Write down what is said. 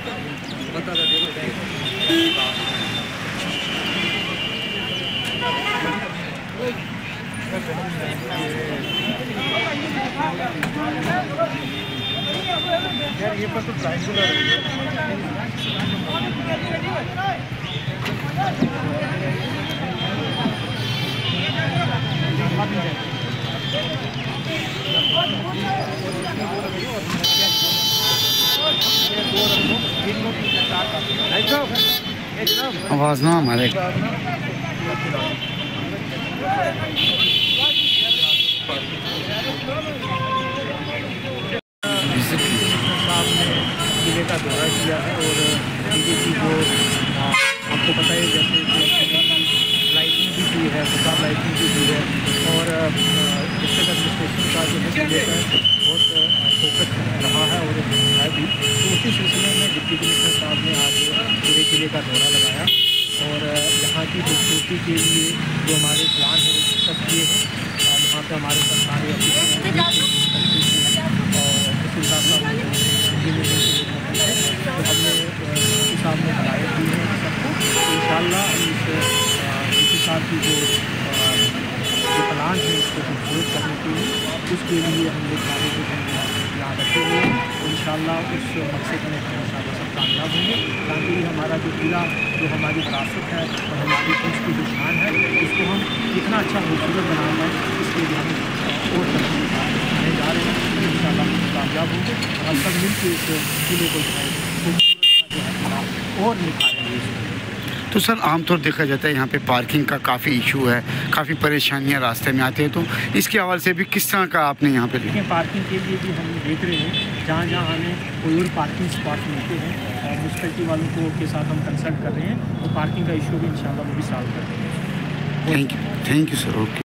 यार ये पर तो ट्रायंगुलर है। आवाज़ ना हमारे किले का दौरा किया है और बीजेपी जो आपको पता है जैसे लाइटिंग भी की है, प्रताप लाइटिंग भी की है और डिस्ट्रिक्ट एडमिनिस्ट्रेशन का जो है किले पर बहुत फोकस रहा है और है भी। तो उसी सिलसिले में डिप्टी कमिश्नर साहब ने आज पूरे किले का दौरा लगाया और यहाँ की खूबसूरती के लिए जो हमारे प्लान है वो डिस्कस किए हैं। यहाँ पर हमारे सरकारी ऑफिसर और तहसीलदार साहब तो हमने इसी साहब ने हिदायत दी है सबको। इंशाअल्लाह हम इसी साहब की जो प्लान है इसको खूबसूरत करने के लिए उसके लिए हम लोग सारे जो यहाँ रखेंगे इंशाअल्लाह उस मकसद में सब कामयाब होंगे ताकि हमारा जो किला जो हमारी विरासत है और हमारी उसकी जो शान है उसको हम कितना अच्छा खूबसूरत बना पाएँ इसके लिए हम और करने जा रहे हैं। इंशाअल्लाह कामयाब होंगे और सब मिलकर इस किले को जो है और निखारेंगे। तो सर आमतौर देखा जाता है यहाँ पे पार्किंग का काफ़ी इशू है, काफ़ी परेशानियाँ रास्ते में आते हैं, तो इसके हवाले से भी किस तरह का आपने यहाँ पे देखिए पार्किंग के लिए भी हम देख रहे हैं जहाँ जहाँ हमें कोई और पार्किंग स्पॉट मिलते हैं और म्यूनसिपैलिटी वालों को के साथ हम कंसल्ट कर रहे हैं तो पार्किंग का इशू भी इंशाल्लाह वो भी सॉल्व कर देंगे। Thank you sir. ओके।